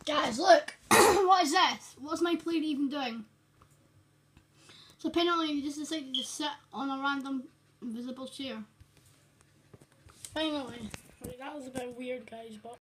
Guys, look. What is this? What's my player even doing? So apparently you just decided to sit on a random invisible chair. Finally. That was a bit weird, guys, but